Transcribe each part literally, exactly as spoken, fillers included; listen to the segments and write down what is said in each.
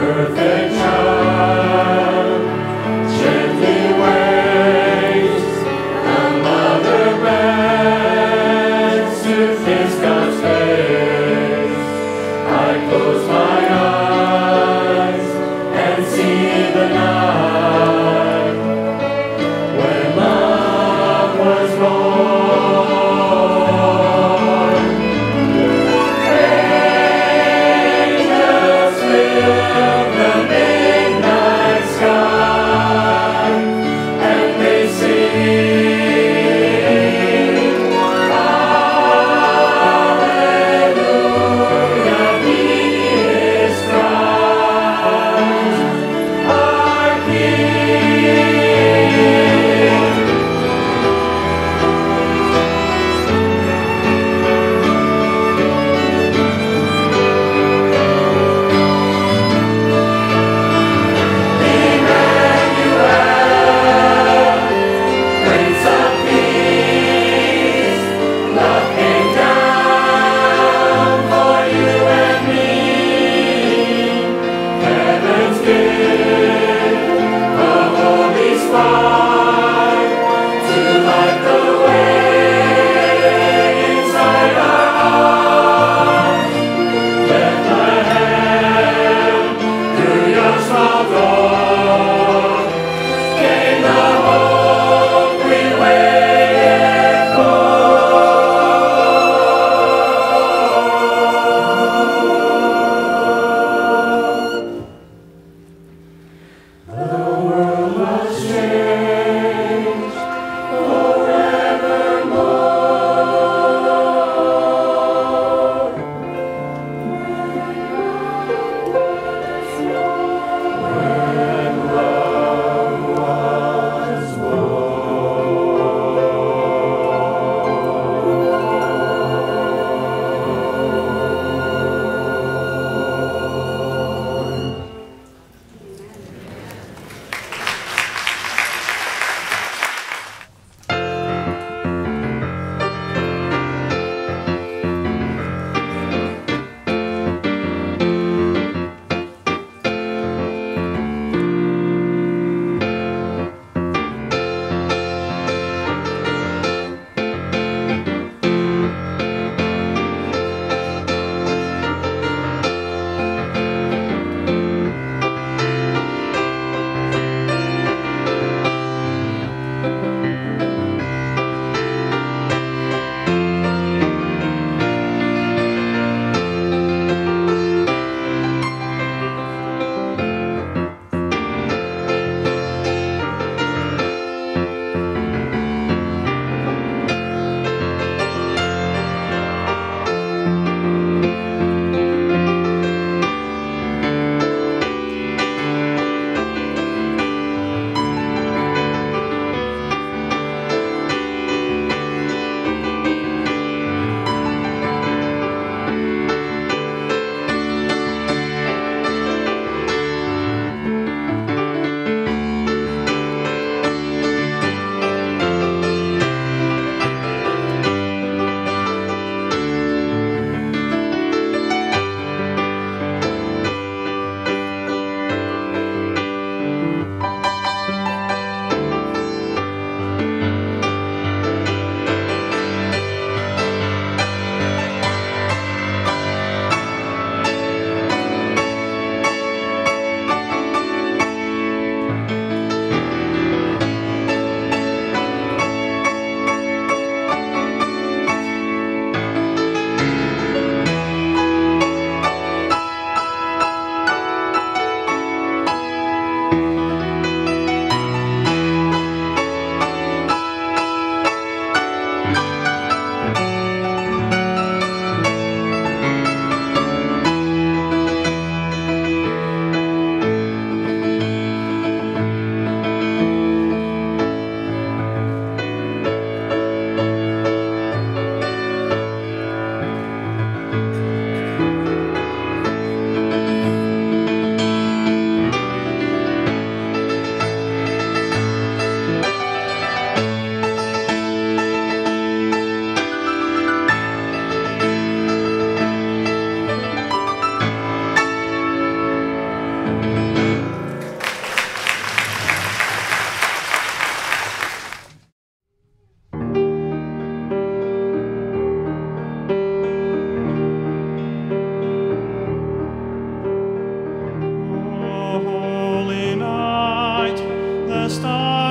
The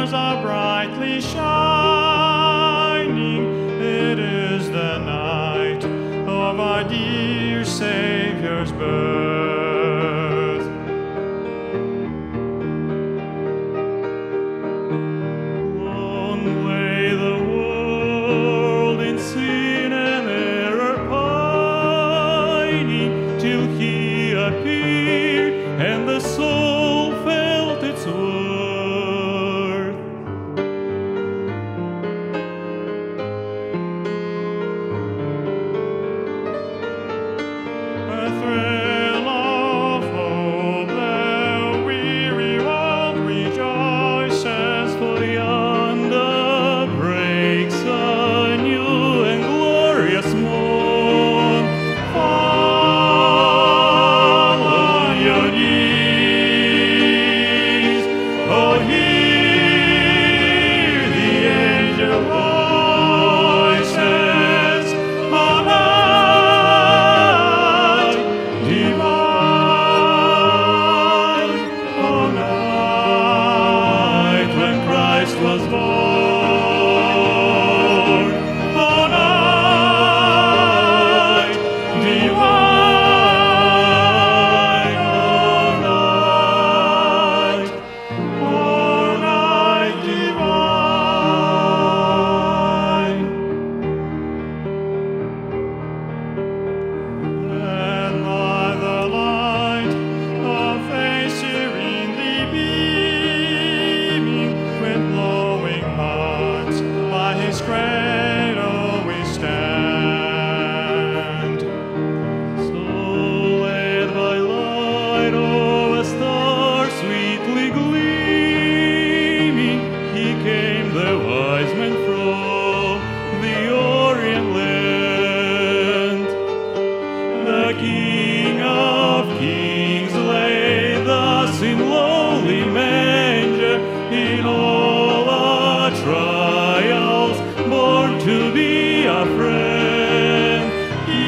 stars are brightly shining. It is the night of our dear Savior's birth. Long lay the world in sin and error pining, till he appeared and the soul felt its worth. A thrill of hope, the weary world rejoices, for yonder breaks a new and glorious morn. Fall on your knees, oh, hear the angel voices, oh, night divine, oh, night when Christ was born, oh, night divine, oh, night, oh, night divine. And by the light of faith serenely beaming, with glowing hearts by his cradle we stand. So led by light of a star sweetly gleaming, he came, the wise man from the Orient land. The King of Kings lay thus in lowly manger, in all our trials, born to be our friend. He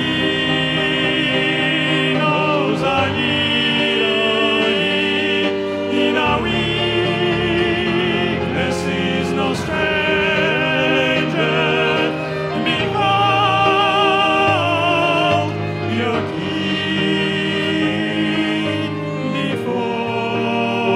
knows our need, our need. In our weakness he's no stranger. Behold your King before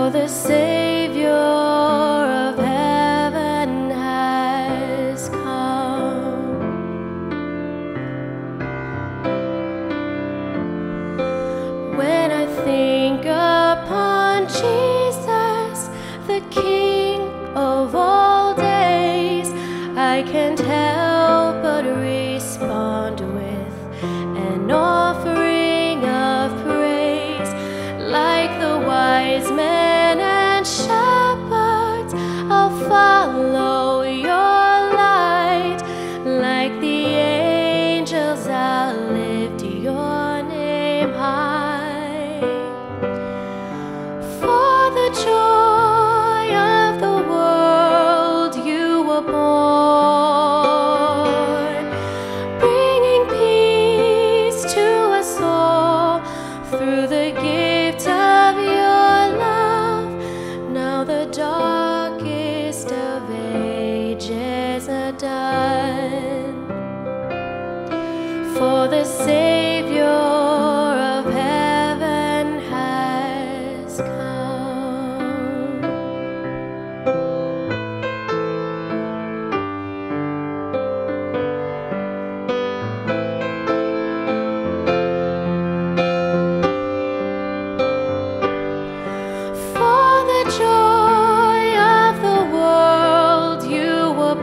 for the Savior of heaven has come. When I think upon Jesus, the King of all days, I can't help but respond with an offering of praise. Like the wise men and shepherds, I'll follow your light. Like the angels, I'll lift your name high. For the joy of the world you were born, bringing peace to us all through the gift of your love. Now the darkest of ages are done, for the Savior of heaven has come. For the joy of the world you were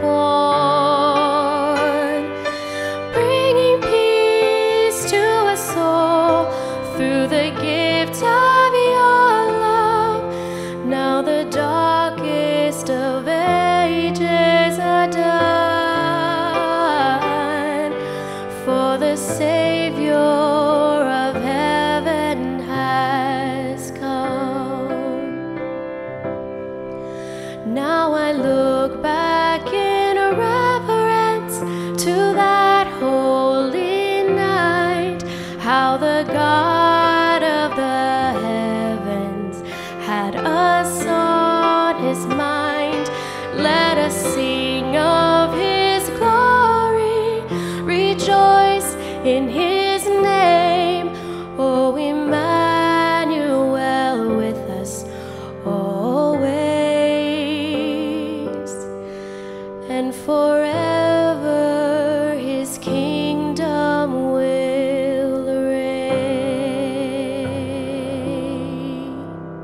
born, bringing peace to us all through the gift of your love. Now the darkest of ages are done, for the Savior of heaven has come. Now I look back in reverence to that holy night, how the God of the heavens had us on his mind. Let us sing of his glory, rejoice in his name. O Emmanuel, with us always, and forever his kingdom will reign.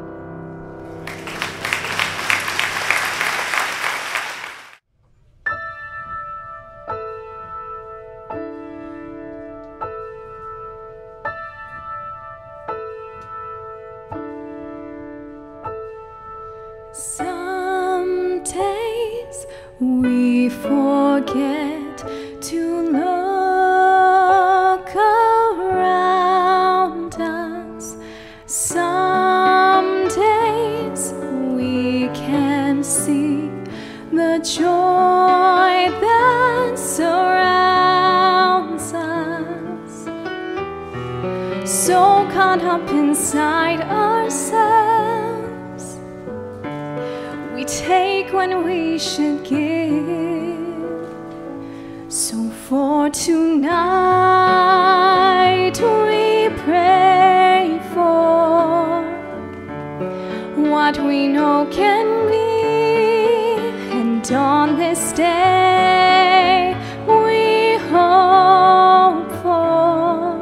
Some days we forget to look around us. Some days we can see the joy that surrounds us. So caught up inside ourselves, we take when we should give. So for tonight we pray for what we know can be, and on this day we hope for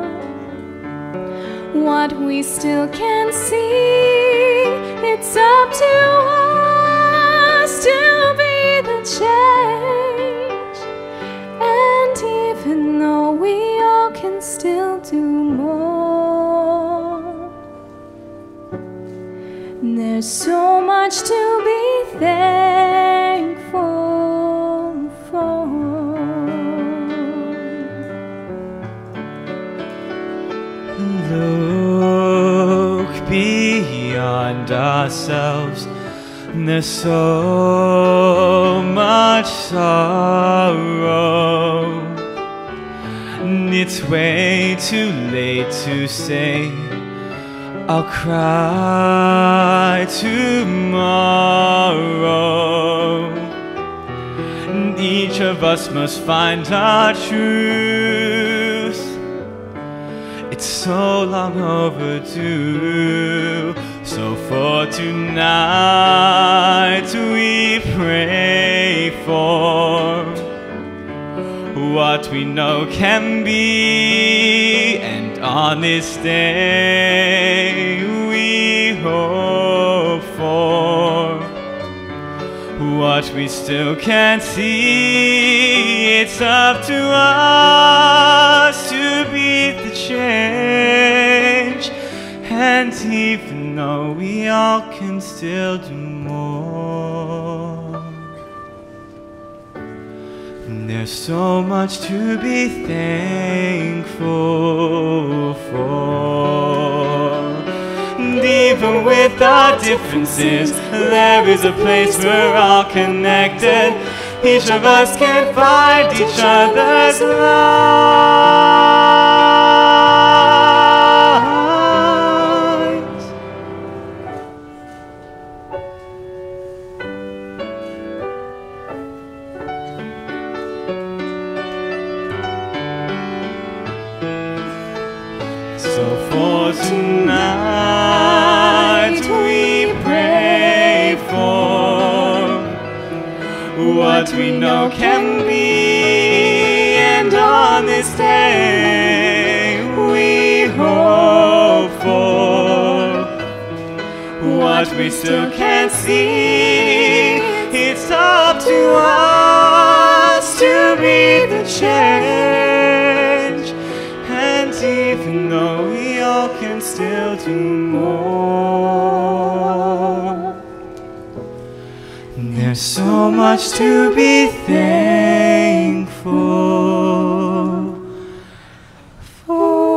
what we still can see. It's up to us to be the change, and even though we all can still do more, there's so much to be thankful for. Look beyond ourselves, there's so much sorrow. It's way too late to say I'll cry tomorrow. And each of us must find our truth. It's so long overdue. So for tonight we pray for what we know can be, and on this day we hope for what we still can't see. It's up to us to beat the change, and even though we all can still do more, there's so much to be thankful for. And even with our differences, there is a place we're all connected. Each of us can find each other's lives. So for tonight we pray for what we know can be, and on this day we hope for what we still can't see. It's up to us to be the change, and even though we all can still do more, there's so much to be thankful for.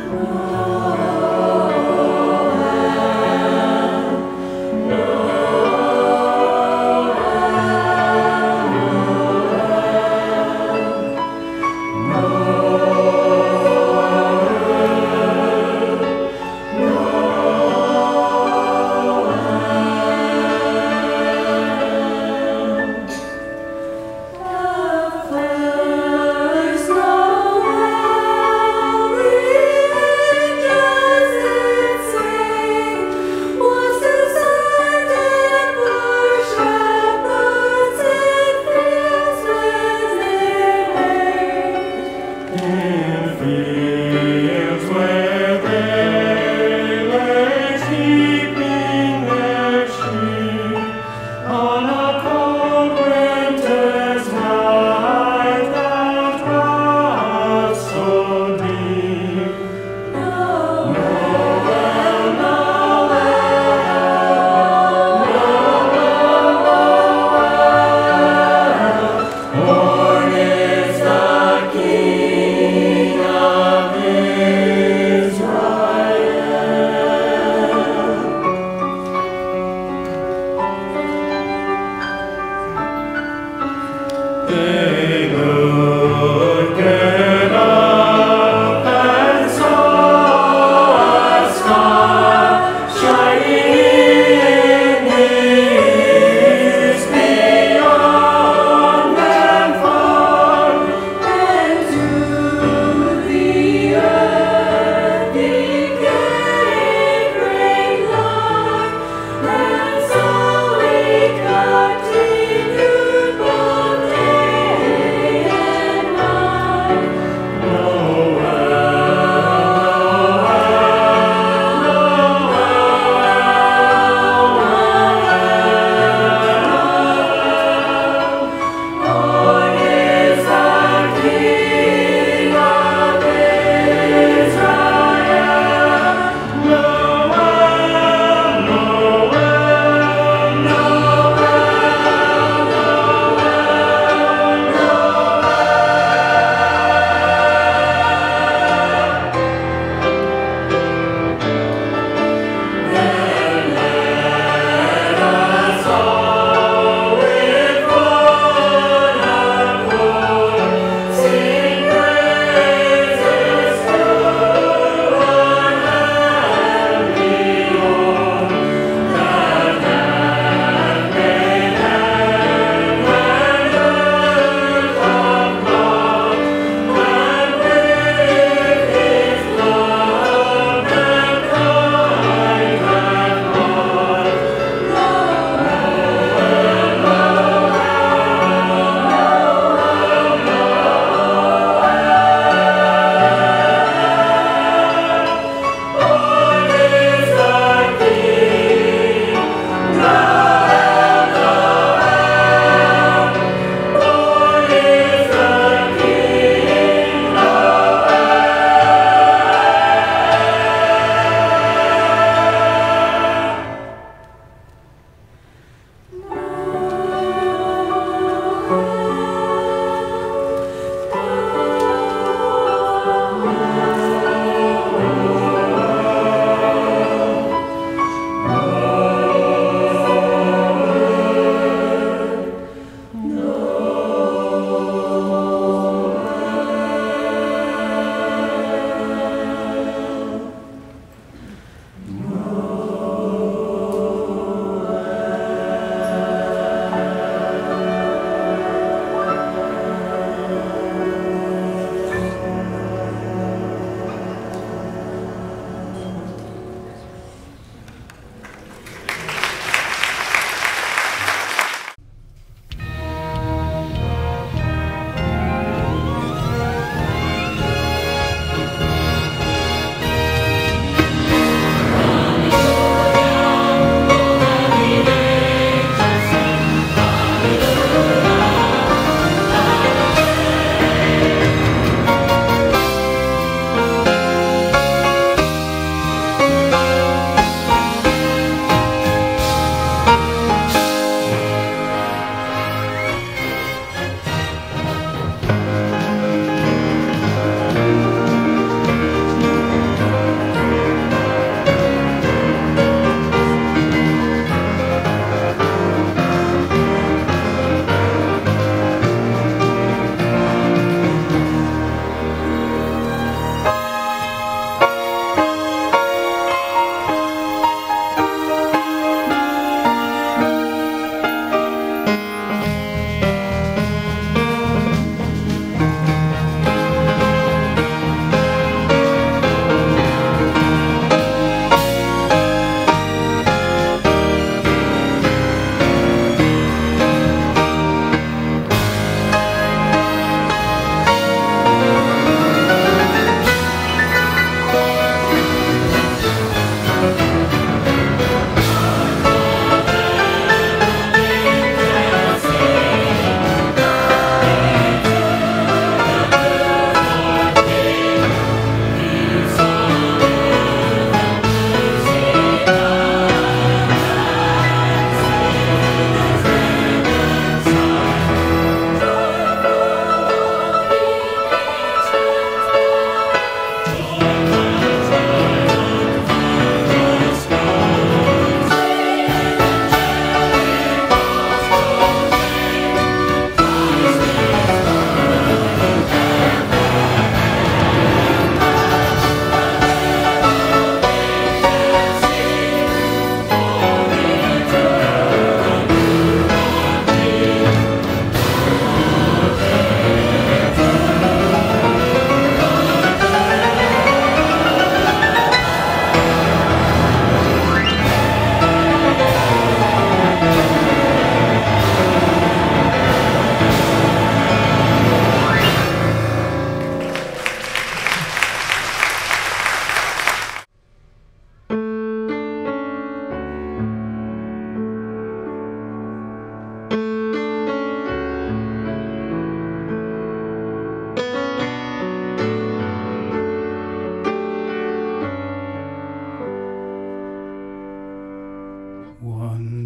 First Noel in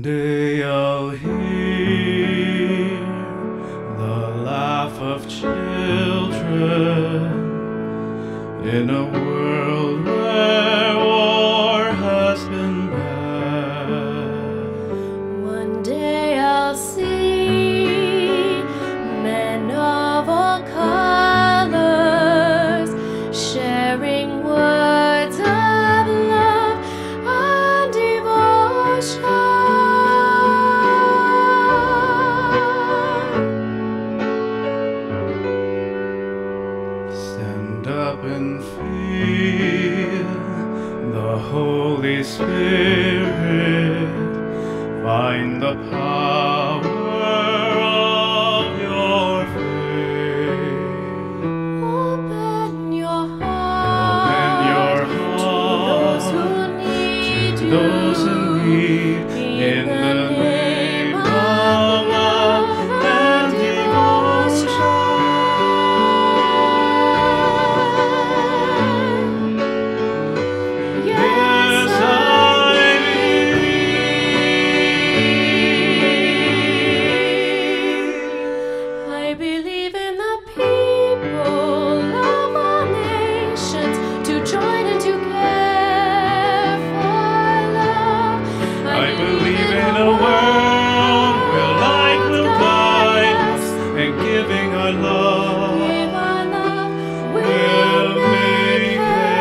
day I'll hear the laugh of children in a world where war has been banned. One day I'll see men of all colors sharing words of love and devotion. Stand up and feel the Holy Spirit. Find the power of your faith. Open your Open your heart to heart those who need to those who need in the name of love and devotion. Yes, I I believe in the people of all nations to join and to care for love. I believe in a world where light will guide us, and giving our love Give our love will make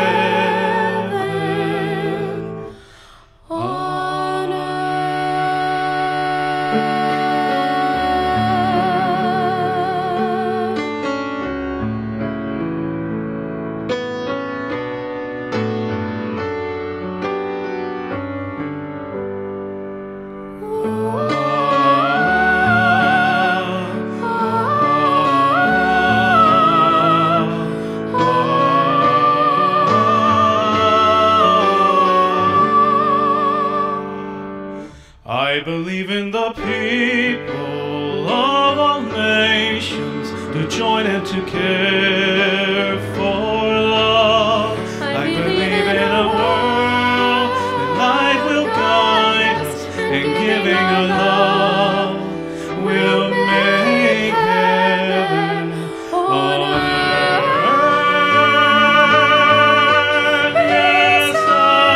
heaven on I believe in the people of all nations to join and to care for love. I believe in a world that light will guide us, and giving our love will make heaven on earth. Yes, I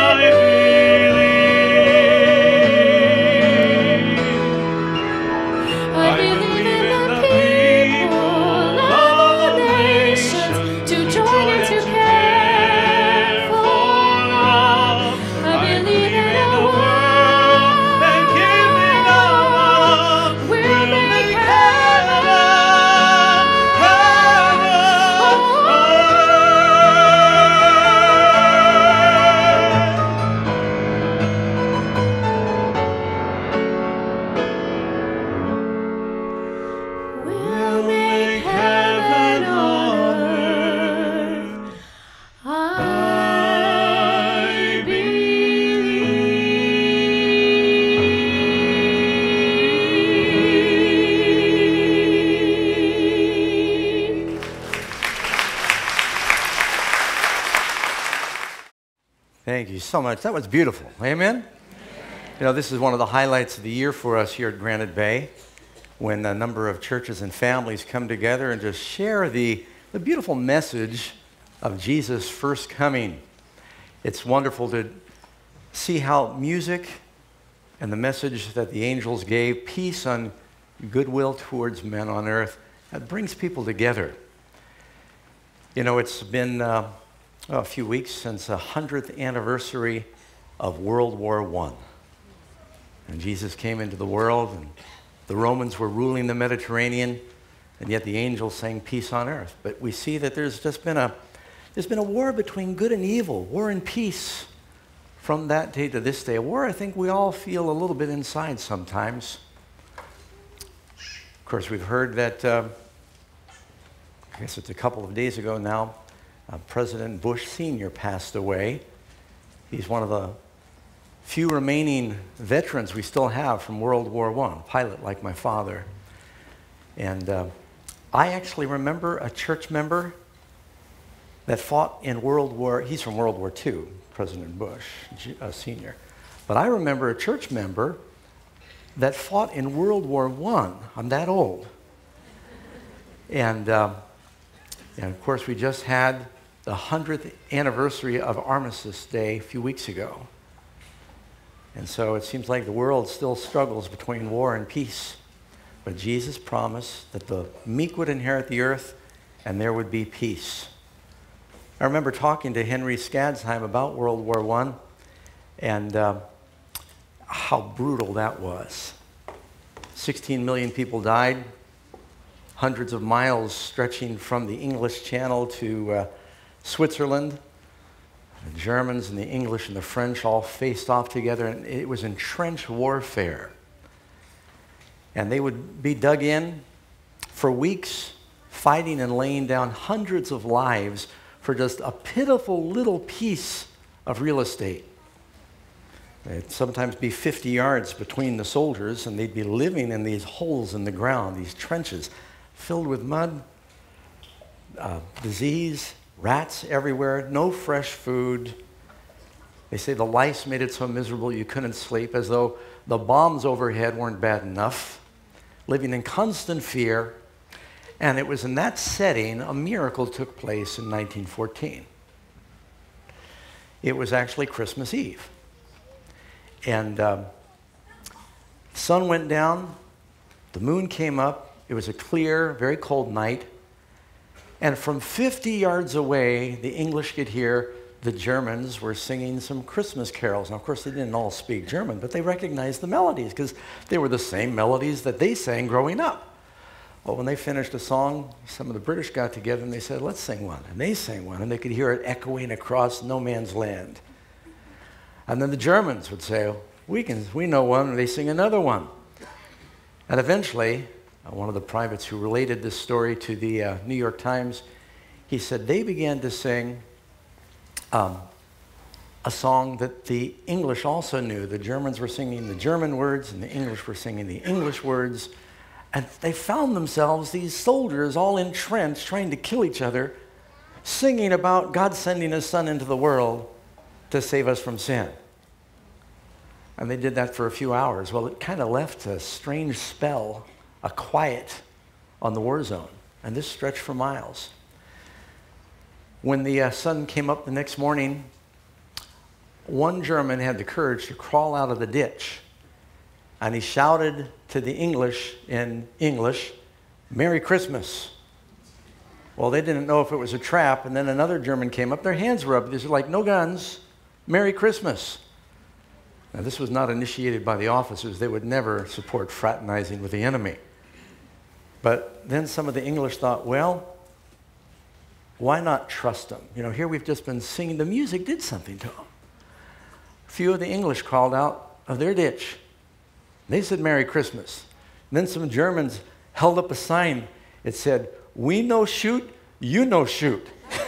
believe. I believe in the people of all nations to join and to care for love. I believe in a world and giving our love will make heaven, heaven on will make heaven on earth. I believe. Thank you so much. That was beautiful. Amen? You know, this is one of the highlights of the year for us here at Granite Bay, when a number of churches and families come together and just share the, the beautiful message of Jesus' first coming. It's wonderful to see how music and the message that the angels gave, peace and goodwill towards men on earth, that brings people together. You know, it's been uh, a few weeks since the hundredth anniversary of World War One. And Jesus came into the world, and the Romans were ruling the Mediterranean, and yet the angels sang peace on earth. But we see that there's just been a, there's been a war between good and evil, war and peace from that day to this day. A war I think we all feel a little bit inside sometimes. Of course, we've heard that, uh, I guess it's a couple of days ago now, uh, President Bush Senior passed away. He's one of the few remaining veterans we still have from World War One, a pilot like my father. And uh, I actually remember a church member that fought in World War, he's from World War Two, President Bush uh, Senior. But I remember a church member that fought in World War One. I'm that old. And, um, and of course, we just had the hundredth anniversary of Armistice Day a few weeks ago. And so it seems like the world still struggles between war and peace. But Jesus promised that the meek would inherit the earth and there would be peace. I remember talking to Henry Skadsheim about World War One and uh, how brutal that was. sixteen million people died, hundreds of miles stretching from the English Channel to uh, Switzerland. The Germans and the English and the French all faced off together, and it was in trench warfare. And they would be dug in for weeks, fighting and laying down hundreds of lives for just a pitiful little piece of real estate. It'd sometimes be fifty yards between the soldiers, and they'd be living in these holes in the ground, these trenches filled with mud, uh, disease, rats everywhere, no fresh food. They say the lice made it so miserable you couldn't sleep, as though the bombs overhead weren't bad enough, living in constant fear. And it was in that setting a miracle took place in nineteen fourteen. It was actually Christmas Eve. And um, the sun went down, the moon came up, it was a clear, very cold night, and from fifty yards away, the English could hear the Germans were singing some Christmas carols. Now, of course, they didn't all speak German, but they recognized the melodies because they were the same melodies that they sang growing up. Well, when they finished a song, some of the British got together and they said, let's sing one. And they sang one, and they could hear it echoing across no man's land. And then the Germans would say, we, can, we know one, and they sing another one. And eventually, uh, one of the privates who related this story to the uh, New York Times, he said they began to sing um, a song that the English also knew. The Germans were singing the German words, and the English were singing the English words. And they found themselves, these soldiers, all entrenched, trying to kill each other, singing about God sending his Son into the world to save us from sin. And they did that for a few hours. Well, it kind of left a strange spell, a quiet on the war zone. And this stretched for miles. When the uh, sun came up the next morning, one German had the courage to crawl out of the ditch. And he shouted to the English in English, Merry Christmas. Well, they didn't know if it was a trap, and then another German came up. Their hands were up. They were like, no guns, Merry Christmas. Now, this was not initiated by the officers. They would never support fraternizing with the enemy. But then some of the English thought, well, why not trust them? You know, here we've just been singing. The music did something to them. A few of the English crawled out of their ditch. They said, Merry Christmas. And then some Germans held up a sign. It said, we no shoot, you no shoot.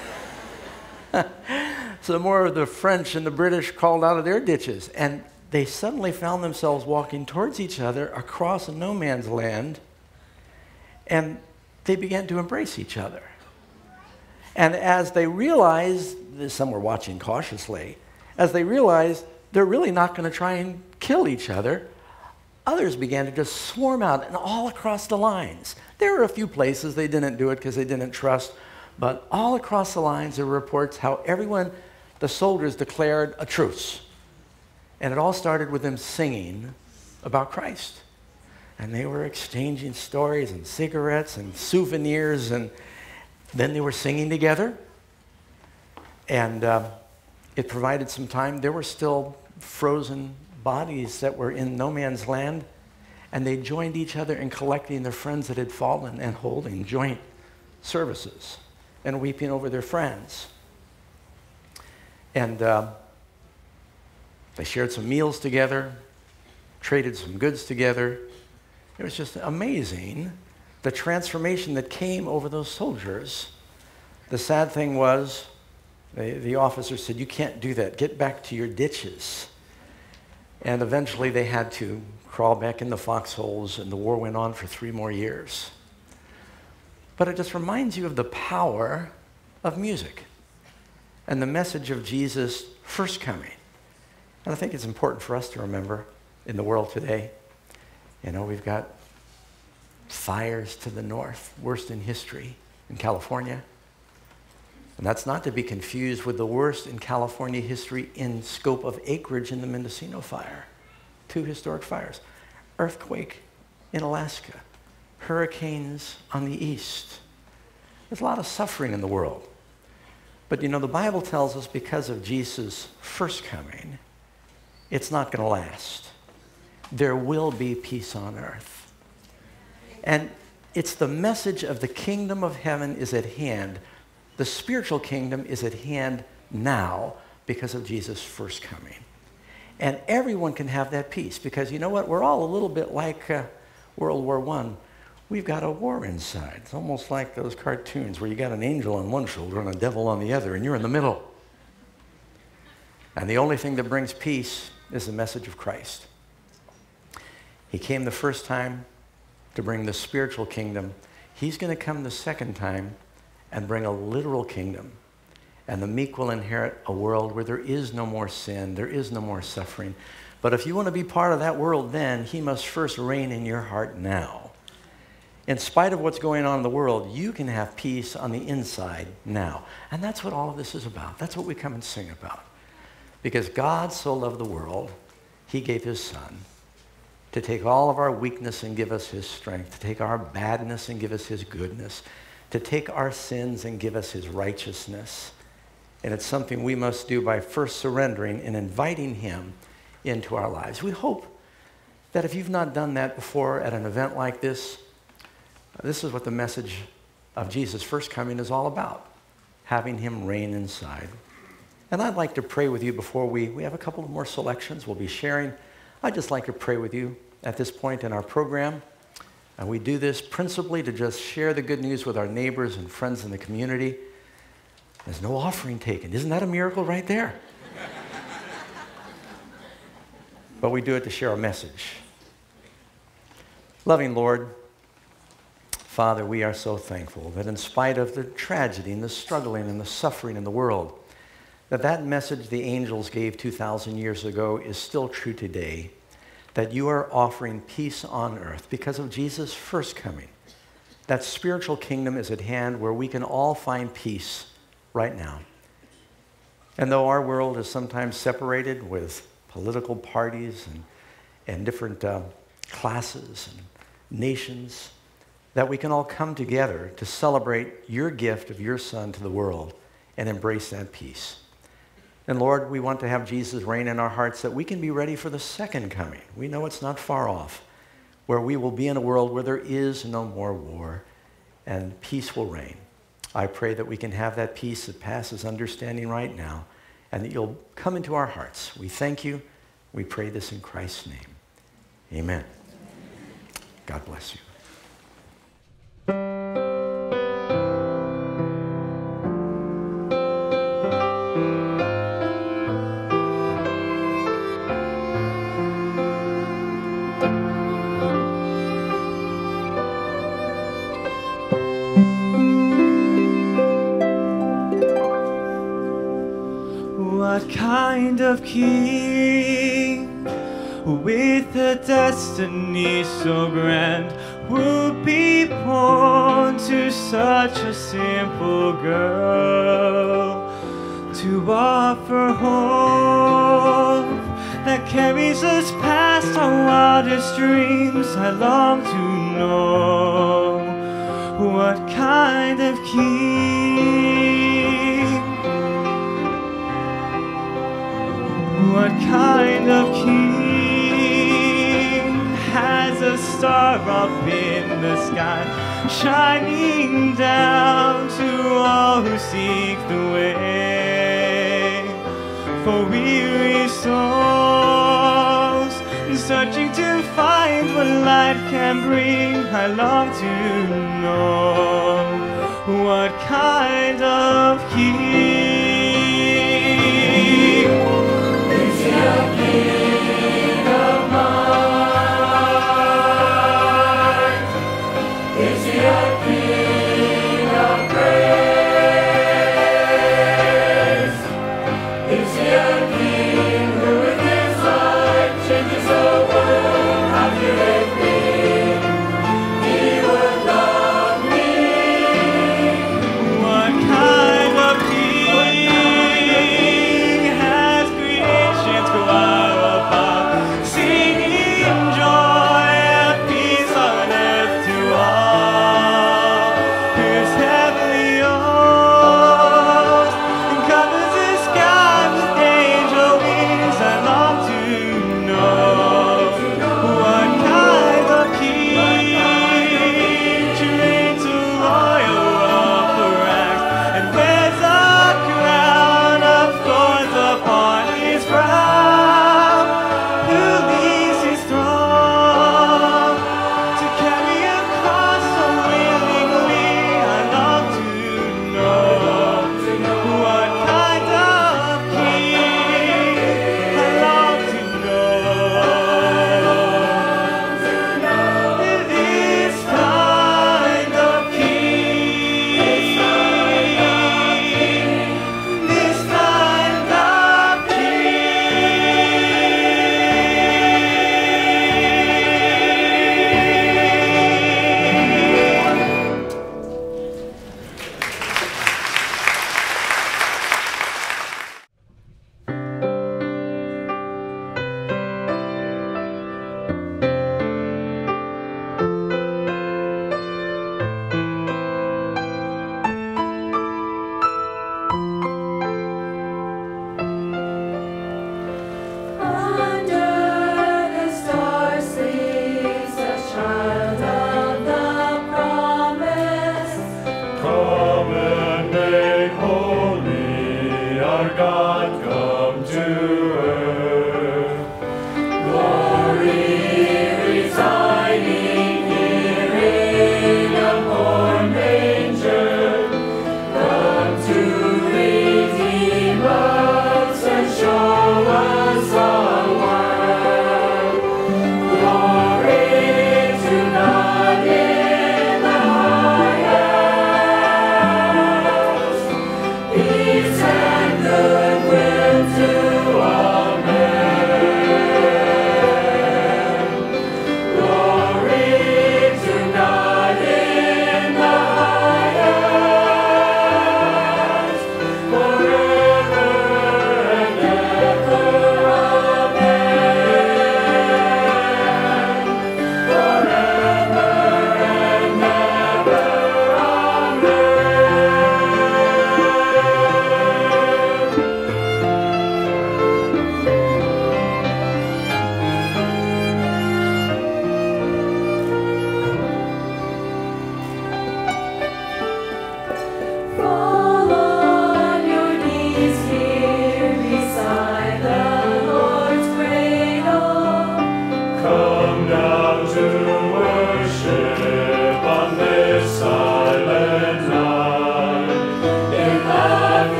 So more of the French and the British crawled out of their ditches. And they suddenly found themselves walking towards each other across a no man's land. And they began to embrace each other. And as they realized, some were watching cautiously, as they realized they're really not going to try and kill each other, others began to just swarm out and all across the lines. There were a few places they didn't do it because they didn't trust, but all across the lines there were reports how everyone, the soldiers, declared a truce. And it all started with them singing about Christ. And they were exchanging stories and cigarettes and souvenirs, and then they were singing together. And uh, it provided some time. There were still frozen bodies that were in no man's land, and they joined each other in collecting their friends that had fallen and holding joint services and weeping over their friends. And uh, they shared some meals together, traded some goods together. It was just amazing, the transformation that came over those soldiers. The sad thing was, the, the officer said, you can't do that. Get back to your ditches. And eventually they had to crawl back in the foxholes, and the war went on for three more years. But it just reminds you of the power of music and the message of Jesus' first coming. And I think it's important for us to remember in the world today. You know, we've got fires to the north, worst in history in California. And that's not to be confused with the worst in California history in scope of acreage in the Mendocino fire. Two historic fires. Earthquake in Alaska. Hurricanes on the east. There's a lot of suffering in the world. But you know, the Bible tells us because of Jesus' first coming, it's not going to last. There will be peace on earth. And it's the message of the kingdom of heaven is at hand. The spiritual kingdom is at hand now because of Jesus' first coming. And everyone can have that peace because you know what? We're all a little bit like uh, World War One. We've got a war inside. It's almost like those cartoons where you got an angel on one shoulder and a devil on the other, and you're in the middle. And the only thing that brings peace is the message of Christ. He came the first time to bring the spiritual kingdom. He's going to come the second time and bring a literal kingdom. And the meek will inherit a world where there is no more sin, there is no more suffering. But if you want to be part of that world then, he must first reign in your heart now. In spite of what's going on in the world, you can have peace on the inside now. And that's what all of this is about. That's what we come and sing about. Because God so loved the world, he gave his son to take all of our weakness and give us his strength, to take our badness and give us his goodness, to take our sins and give us his righteousness. And it's something we must do by first surrendering and inviting him into our lives. We hope that if you've not done that before at an event like this, this is what the message of Jesus' first coming is all about, having him reign inside. And I'd like to pray with you before we, we have a couple of more selections we'll be sharing. I'd just like to pray with you at this point in our program. And we do this principally to just share the good news with our neighbors and friends in the community. There's no offering taken. Isn't that a miracle right there? But we do it to share a message. Loving Lord, Father, we are so thankful that in spite of the tragedy and the struggling and the suffering in the world, that that message the angels gave two thousand years ago is still true today, that you are offering peace on earth because of Jesus' first coming. That spiritual kingdom is at hand where we can all find peace right now. And though our world is sometimes separated with political parties and, and different uh, classes and nations, that we can all come together to celebrate your gift of your Son to the world and embrace that peace. And Lord, we want to have Jesus reign in our hearts that we can be ready for the second coming. We know it's not far off, where we will be in a world where there is no more war and peace will reign. I pray that we can have that peace that passes understanding right now and that you'll come into our hearts. We thank you. We pray this in Christ's name. Amen. God bless you. What kind of king with a destiny so grand would be born to such a simple girl, to offer hope that carries us past our wildest dreams? I long to know what kind of king, what kind of king has a star up in the sky, shining down to all who seek the way, for weary souls searching to find what light can bring? I long to know what kind of king. Is he a king of might? Is he a king of grace? Is he a king who with his life changes the world? How can it be? to